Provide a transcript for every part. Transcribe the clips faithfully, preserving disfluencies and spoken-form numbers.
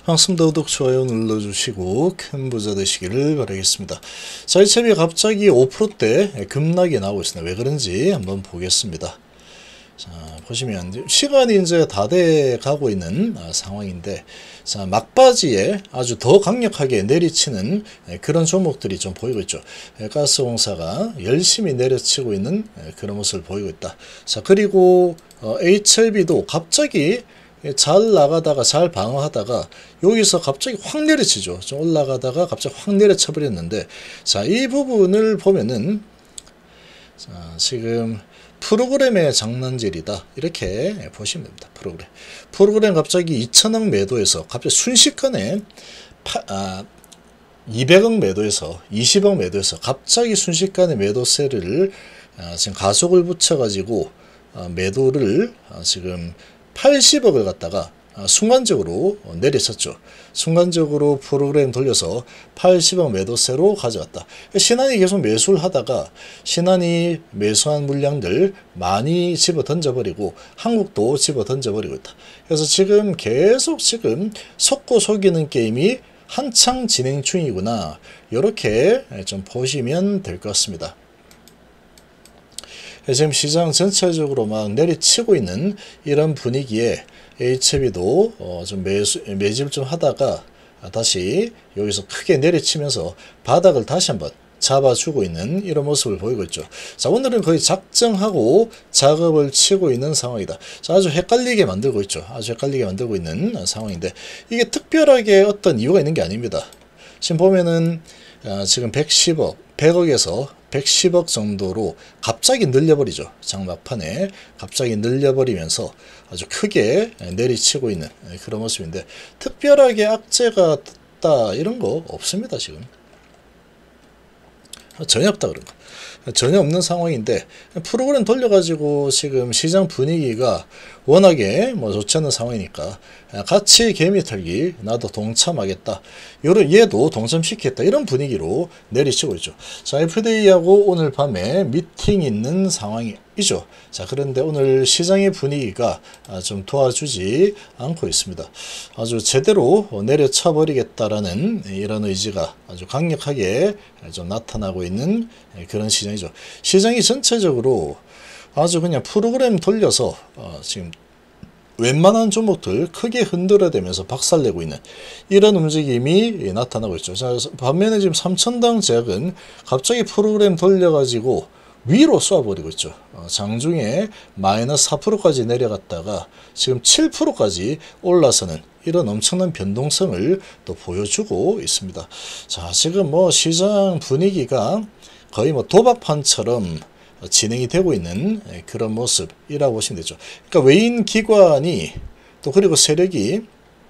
반갑습니다. 구독, 좋아요 눌러주시고 큰 부자 되시기를 바라겠습니다. 자, 이채비 갑자기 오 퍼센트대 급락이 나오고 있습니다. 왜 그런지 한번 보겠습니다. 자, 보시면 시간이 이제 다 돼 가고 있는 상황인데, 자, 막바지에 아주 더 강력하게 내리치는 그런 종목들이 좀 보이고 있죠. 가스공사가 열심히 내려치고 있는 그런 모습을 보이고 있다. 자, 그리고 에이치엘비도 갑자기 잘 나가다가 잘 방어하다가 여기서 갑자기 확 내려치죠. 좀 올라가다가 갑자기 확 내려쳐 버렸는데, 자, 이 부분을 보면은 자, 지금 프로그램의 장난질이다, 이렇게 보시면 됩니다. 프로그램 프로그램 갑자기 이천억 매도해서 갑자기 순식간에 파, 아, 이백억 매도해서 이십억 매도해서 갑자기 순식간에 매도세를 아, 지금 가속을 붙여 가지고 아, 매도를 아, 지금 팔십억을 갖다가 순간적으로 내려쳤죠. 순간적으로 프로그램 돌려서 팔십억 매도세로 가져갔다. 신한이 계속 매수를 하다가 신한이 매수한 물량들 많이 집어 던져버리고 한국도 집어 던져버리고 있다. 그래서 지금 계속 지금 속고 속이는 게임이 한창 진행 중이구나, 이렇게 좀 보시면 될 것 같습니다. 지금 시장 전체적으로 막 내리치고 있는 이런 분위기에 에이치비도 어 좀 매수, 매집을 좀 하다가 다시 여기서 크게 내리치면서 바닥을 다시 한번 잡아주고 있는 이런 모습을 보이고 있죠. 자, 오늘은 거의 작정하고 작업을 치고 있는 상황이다. 자, 아주 헷갈리게 만들고 있죠. 아주 헷갈리게 만들고 있는 상황인데, 이게 특별하게 어떤 이유가 있는 게 아닙니다. 지금 보면은 어, 지금 백십억, 백억에서 백십억 정도로 갑자기 늘려버리죠. 장막판에 갑자기 늘려버리면서 아주 크게 내리치고 있는 그런 모습인데, 특별하게 악재가 떴다 이런 거 없습니다. 지금 전혀 없다, 그런 거 전혀 없는 상황인데, 프로그램 돌려가지고 지금 시장 분위기가 워낙에 뭐 좋지 않은 상황이니까 같이 개미 털기, 나도 동참하겠다, 요런, 얘도 동참시키겠다, 이런 분위기로 내리치고 있죠. 자, 에프디에이하고 오늘 밤에 미팅이 있는 상황이죠. 자, 그런데 오늘 시장의 분위기가 좀 도와주지 않고 있습니다. 아주 제대로 내려쳐 버리겠다라는 이런 의지가 아주 강력하게 좀 나타나고 있는 그런 시장이죠. 시장이 전체적으로 아주 그냥 프로그램 돌려서 어, 지금 웬만한 종목들 크게 흔들어대면서 박살내고 있는 이런 움직임이 나타나고 있죠. 자, 반면에 지금 삼천당 제약은 갑자기 프로그램 돌려가지고 위로 쏘아버리고 있죠. 어, 장중에 마이너스 사 퍼센트까지 내려갔다가 지금 칠 퍼센트까지 올라서는 이런 엄청난 변동성을 또 보여주고 있습니다. 자, 지금 뭐 시장 분위기가 거의 뭐 도박판처럼 진행이 되고 있는 그런 모습이라고 보시면 되죠. 그러니까 외인 기관이 또 그리고 세력이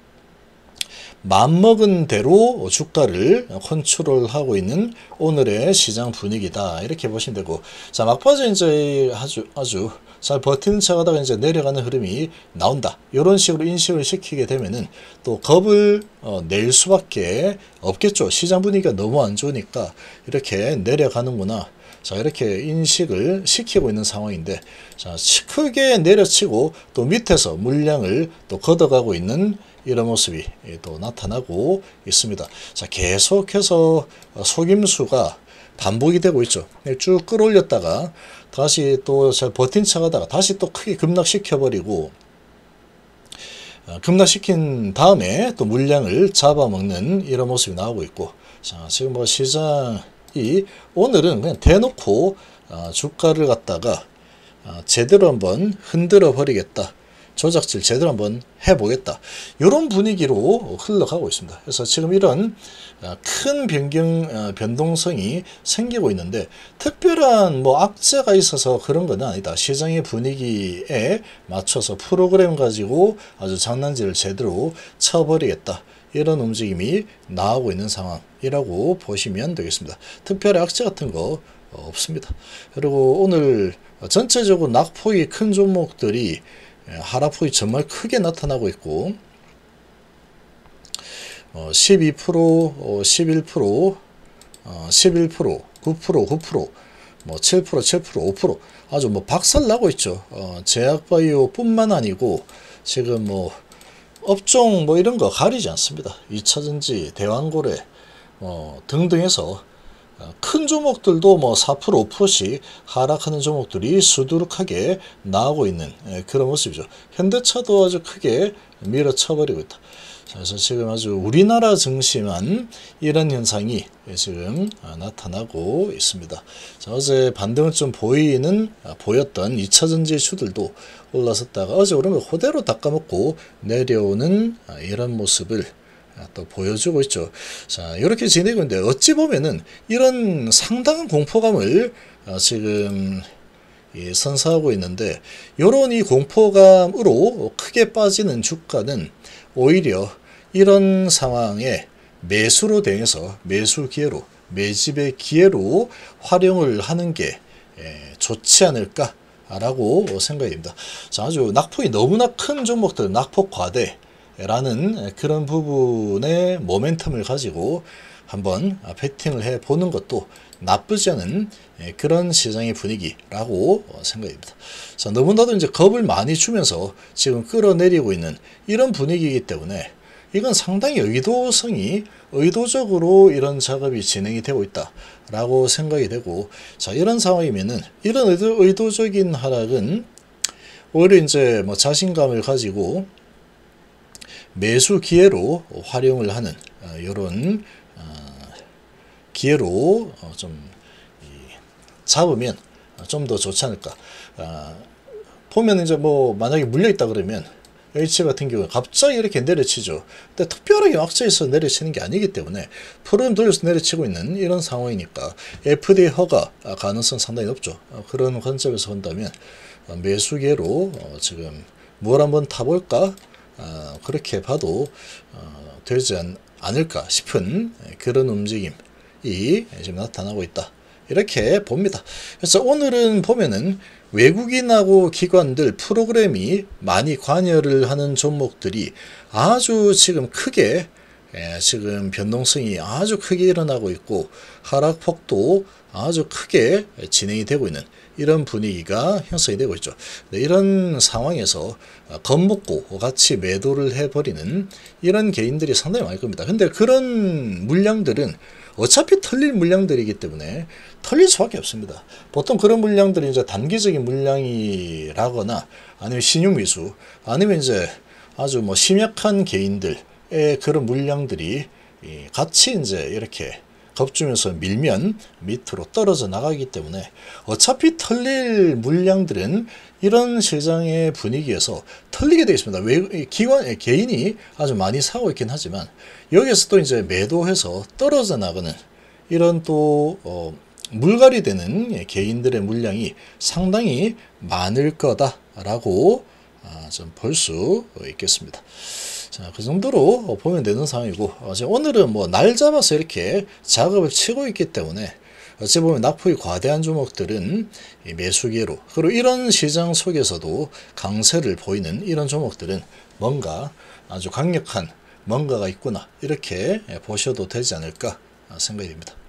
맘먹은 대로 주가를 컨트롤하고 있는 오늘의 시장 분위기다, 이렇게 보시면 되고, 자, 막바지 이제 아주 아주 잘 버티는 척 하다가 이제 내려가는 흐름이 나온다, 이런 식으로 인식을 시키게 되면은 또 겁을 어, 낼 수밖에 없겠죠. 시장 분위기가 너무 안 좋으니까 이렇게 내려가는구나, 자, 이렇게 인식을 시키고 있는 상황인데, 자, 크게 내려치고 또 밑에서 물량을 또 걷어가고 있는 이런 모습이 또 나타나고 있습니다. 자, 계속해서 속임수가 반복이 되고 있죠. 쭉 끌어올렸다가 다시 또 잘 버틴 척 하다가 다시 또 크게 급락시켜 버리고, 급락시킨 다음에 또 물량을 잡아먹는 이런 모습이 나오고 있고, 자, 지금 뭐 시장이 오늘은 그냥 대놓고 주가를 갖다가 제대로 한번 흔들어 버리겠다, 조작질 제대로 한번 해보겠다, 이런 분위기로 흘러가고 있습니다. 그래서 지금 이런 큰 변경, 변동성이 생기고 있는데, 특별한 뭐 악재가 있어서 그런 건 아니다. 시장의 분위기에 맞춰서 프로그램 가지고 아주 장난질을 제대로 쳐버리겠다, 이런 움직임이 나오고 있는 상황이라고 보시면 되겠습니다. 특별히 악재 같은 거 없습니다. 그리고 오늘 전체적으로 낙폭이 큰 종목들이 하락폭이 정말 크게 나타나고 있고, 어, 십이 퍼센트, 어, 십일 퍼센트, 어, 십일 퍼센트, 구 퍼센트, 구 퍼센트, 뭐 칠 퍼센트, 칠 퍼센트, 오 퍼센트 아주 뭐 박살 나고 있죠. 어, 제약바이오 뿐만 아니고 지금 뭐 업종 뭐 이런 거 가리지 않습니다. 이차전지, 대왕고래 뭐 등등 해서 큰 종목들도 뭐 사 퍼센트 오 퍼센트씩 하락하는 종목들이 수두룩하게 나오고 있는 그런 모습이죠. 현대차도 아주 크게 밀어쳐버리고 있다. 그래서 지금 아주 우리나라 증시만 이런 현상이 지금 나타나고 있습니다. 자, 어제 반등을 좀 보이는 보였던 이차전지 주들도 올라섰다가 어제 오르면 그대로 닦아먹고 내려오는 이런 모습을 또 보여주고 있죠. 자, 이렇게 지내고 있는데 어찌 보면은 이런 상당한 공포감을 지금 선사하고 있는데, 요런 이 공포감으로 크게 빠지는 주가는 오히려 이런 상황에 매수로 대응해서 매수 기회로, 매집의 기회로 활용을 하는 게 좋지 않을까라고 생각이 됩니다. 자, 아주 낙폭이 너무나 큰 종목들, 낙폭 과대 라는 그런 부분의 모멘텀을 가지고 한번 베팅을 해 보는 것도 나쁘지 않은 그런 시장의 분위기라고 생각합니다. 자, 너무나도 이제 겁을 많이 주면서 지금 끌어내리고 있는 이런 분위기이기 때문에 이건 상당히 의도성이 의도적으로 이런 작업이 진행이 되고 있다라고 생각이 되고, 자, 이런 상황이면은 이런 의도, 의도적인 하락은 오히려 이제 뭐 자신감을 가지고 매수 기회로 활용을 하는 이런 기회로 좀 잡으면 좀 더 좋지 않을까. 보면 이제 뭐 만약에 물려 있다 그러면 H 같은 경우에 갑자기 이렇게 내려치죠. 근데 특별하게 막자에서 내려치는 게 아니기 때문에 프로그램 돌려서 내려치고 있는 이런 상황이니까 에프디에이 허가 가능성 상당히 높죠. 그런 관점에서 본다면 매수 기회로 지금 뭘 한번 타볼까? 어, 그렇게 봐도 어, 되지 않, 않을까 싶은 그런 움직임이 지금 나타나고 있다, 이렇게 봅니다. 그래서 오늘은 보면은 외국인하고 기관들 프로그램이 많이 관여를 하는 종목들이 아주 지금 크게 예, 지금 변동성이 아주 크게 일어나고 있고 하락폭도 아주 크게 진행이 되고 있는 이런 분위기가 형성이 되고 있죠. 네, 이런 상황에서 겁먹고 같이 매도를 해버리는 이런 개인들이 상당히 많을 겁니다. 근데 그런 물량들은 어차피 털릴 물량들이기 때문에 털릴 수밖에 없습니다. 보통 그런 물량들이 이제 단기적인 물량이라거나 아니면 신용미수 아니면 이제 아주 뭐 심약한 개인들의 그런 물량들이 같이 이제 이렇게 겁주면서 밀면 밑으로 떨어져 나가기 때문에 어차피 털릴 물량들은 이런 시장의 분위기에서 털리게 되어 있습니다. 왜, 기관, 개인이 아주 많이 사고 있긴 하지만 여기에서 또 이제 매도해서 떨어져 나가는 이런 또 어, 물갈이 되는 개인들의 물량이 상당히 많을 거다라고 아, 좀 볼 수 있겠습니다. 자, 그 정도로 보면 되는 상황이고, 어, 오늘은 뭐 날 잡아서 이렇게 작업을 치고 있기 때문에 어찌 보면 낙폭이 과대한 종목들은 매수 기회로, 그리고 이런 시장 속에서도 강세를 보이는 이런 종목들은 뭔가 아주 강력한 뭔가가 있구나, 이렇게 보셔도 되지 않을까 생각이 됩니다.